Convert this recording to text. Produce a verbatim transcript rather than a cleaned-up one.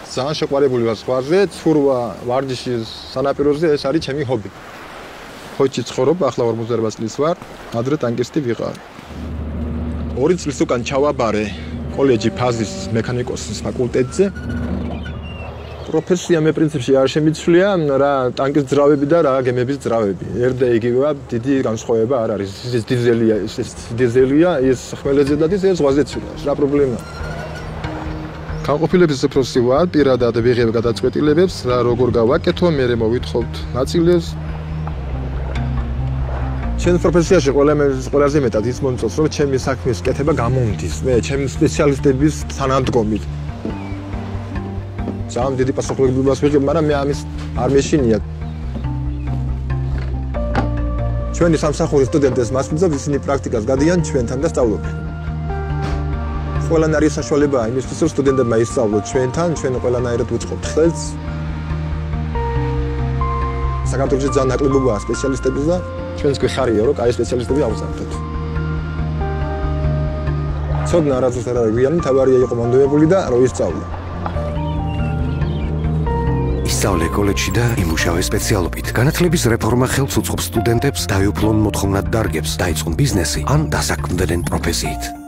ძალიან შეყვარებული ვარ ზღვაზე, ცურვა, ვარჯიშის სანაპიროზე ეს არის ჩემი ჰობი. ხოჭი ცხოვრობ, ახლა ორმოცდაოთხ წლის ვარ, ადრე ტანკისტი ვიყავ. ორი წლის უკან ჩავაბარე კოლეჯი ფაზის მექანიკოსის ფაკულტეტზე. პროფესია მე პრინციპში არ შემიცვლია, რა ტანკის ძრავები და რა გემების ძრავები. ერდა იგივეა, დიდი განსხვავება არ არის. ეს დიზელია, ეს დიზელია, ეს ხმელეთზე დადის, ეს ზღვაზე ცურავს. რა პრობლემაა? განყოფილების უფროსი ვარ, პირადად ვიღებ გადაწყვეტილებებს, რა როგორ გავაკეთო, მე მოვითხოვთ ნაწილებს. ჩემს პროფესიაში ყველაზე მეტად ის მომწონს, რომ ჩემი საქმის კეთება გამომდის, მე ჩემი სპეციალისტების თანადგომით. ძალიან დიდი პასუხისმგებლობას ვიღებ, მაგრამ მე ამის არ მეშინია. ჩვენი სამსახურის სტუდენტებს მასპინძლობ, ისინი პრაქტიკას გადიან ჩვენთან და სწავლობენ. ყველანაირი საშუალებაა იმისთვის, რომ სტუდენტებმა ისწავლოთ ჩვენთან, ჩვენ ყველანაირად ვუწყობთ ხელს. საქართველოში ძალიან ნაკლებობაა სპეციალისტების და ჩვენს გვიხარია, რომ კაი სპეციალისტები ავზარდოთ. ცოდნა არასდროს არ არის გვიანი, თავარია იყო მონდომებული და რო ისწავლო. ისწავლე კოლეჯში და იმუშავე სპეციალობით. განათლების რეფორმა ხელს უწყობს სტუდენტებს დაეუფლონ მოთხოვნად დარგებს, დაიწყონ ბიზნესი ან დასაქმდნენ პროფესიით.